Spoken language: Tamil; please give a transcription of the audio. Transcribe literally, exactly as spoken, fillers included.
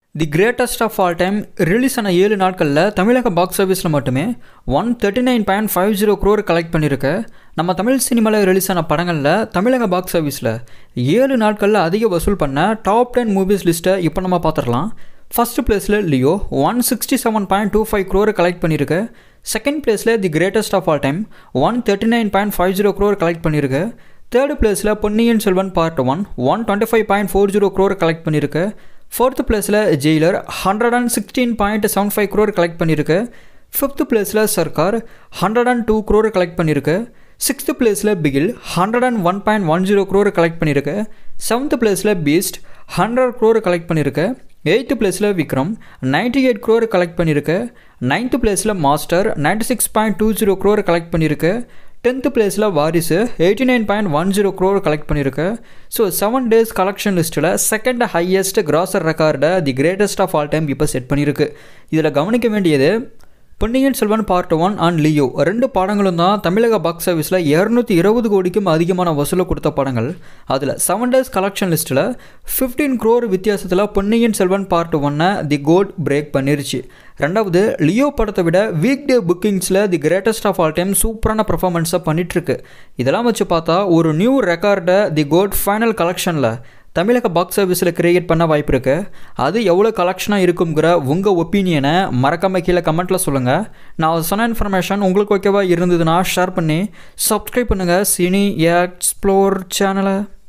The greatest of all time release ஆன ஏழு நாட்களில் தமிழக பாக்ஸ் ஆஃபீஸில் மட்டுமே one thirty nine point five zero crore collect பண்ணியிருக்கு. நம்ம தமிழ் சினிமாவில் ரிலீஸ் ஆன படங்களில் தமிழக பாக்ஸ் ஆஃபீஸில் ஏழு நாட்களில் அதிக வசூல் பண்ண டாப் டென் மூவிஸ் லிஸ்ட்டை இப்போ நம்ம பார்த்துடலாம். ஃபர்ஸ்ட் பிளேஸில் Leo one sixty seven point two five crore collect பண்ணியிருக்கு. செகண்ட் பிளேஸில் the greatest of all time one thirty nine point five zero crore collect பண்ணியிருக்கு. தேர்ட் பிளேஸில் Ponniyin Selvan part one one twenty five point four zero crore collect பண்ணியிருக்கு. ஃபோர்த்து பிளேஸில் Jailer hundred and sixteen point seven five crore collect பண்ணியிருக்கு. ஃபிஃப்த் பிளேஸில் Sarkar hundred and two crore collect பண்ணியிருக்கு. சிக்ஸ்த்து பிளேஸில் Bigil hundred and one point one zero crore collect பண்ணியிருக்கு. செவன்த் பிளேஸில் பீஸ்ட் ஹண்ட்ரட் க்ரோர் கலெக்ட் பண்ணியிருக்கு. எயித்து பிளேஸில் Vikram ninety eight crore collect பண்ணியிருக்கு. நைன்த்து பிளேஸில் Master ninety six point two zero crore collect பண்ணியிருக்கு. டென்த்து பிளேஸில் Varisu eighty nine point one zero crore collect பண்ணியிருக்கு. ஸோ செவன் டேஸ் கலெக்ஷன் லிஸ்ட்டில் செகண்ட் ஹையஸ்ட் கிராசர் ரெக்கார்டை the greatest of all time இப்போ செட் பண்ணியிருக்கு. இதில் கவனிக்க வேண்டியது Ponniyin Selvan part one and Leo ரெண்டு படங்களும் தான் தமிழக பாக்ஸ் ஆஃபீஸில் இரநூத்தி இருபது கோடிக்கும் அதிகமான வசூலை கொடுத்த படங்கள். அதில் செவன் டேஸ் கலெக்ஷன் லிஸ்ட்டில் ஃபிஃப்டீன் க்ரோர் வித்தியாசத்தில் பொன்னியின் செல்வன் பார்ட் ஒன்னை தி கோட் பிரேக் பண்ணிருச்சு. ரெண்டாவது லியோ படத்தை விட வீக் டே புக்கிங்ஸில் the greatest of all time சூப்பரான பர்ஃபார்மன்ஸை பண்ணிகிட்ருக்கு. இதெல்லாம் வச்சு பார்த்தா ஒரு நியூ ரெக்கார்டை தி கோட் ஃபைனல் கலெக்ஷனில் தமிழக பாக்ஸ் ஆஃபீஸில் கிரியேட் பண்ண வாய்ப்பு இருக்குது. அது எவ்வளோ கலெக்ஷனாக இருக்குங்கிற உங்கள் ஒப்பீனியனை மறக்காம கீழே கமெண்ட்டில் சொல்லுங்கள். நான் சொன்ன இன்ஃபர்மேஷன் உங்களுக்கு ஓகேவா இருந்ததுன்னா ஷேர் பண்ணி சப்ஸ்கிரைப் பண்ணுங்கள் சினி எக்ஸ்ப்ளோர் சேனலை.